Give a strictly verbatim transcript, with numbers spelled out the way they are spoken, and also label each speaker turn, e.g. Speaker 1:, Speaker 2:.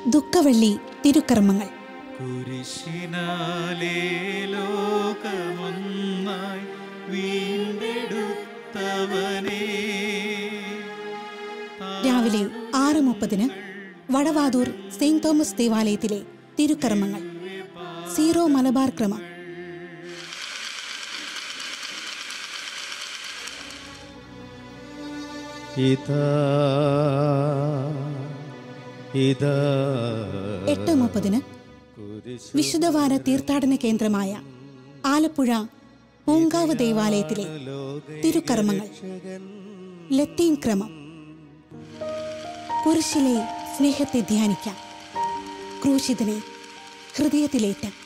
Speaker 1: ദുഃഖവെള്ളി തിരുക്കർമ്മങ്ങൾ.
Speaker 2: കുരിശിനാലേ ലോകമൊന്നായി വീണ്ടെടുത്തവനേ.
Speaker 1: രാവിലെ ആറ് മുപ്പതിന് വടവാതൂർ സെയിന്റ് തോമസ് ദേവാലയത്തിലെ തിരുക്കർമ്മങ്ങൾ. സീറോ മലബാർ ക്രമം. എട്ട് മുപ്പതിന് വിശുദ്ധവാര തീർത്ഥാടന കേന്ദ്രമായ ആലപ്പുഴ പൂങ്കാവ് ദേവാലയത്തിലെ തിരുക്കർമ്മങ്ങൾ. ലത്തീൻ ക്രമം. കുരിശിലെ സ്നേഹത്തെ ധ്യാനിക്കാം. ക്രൂശിതനെ ഹൃദയത്തിലേറ്റ്.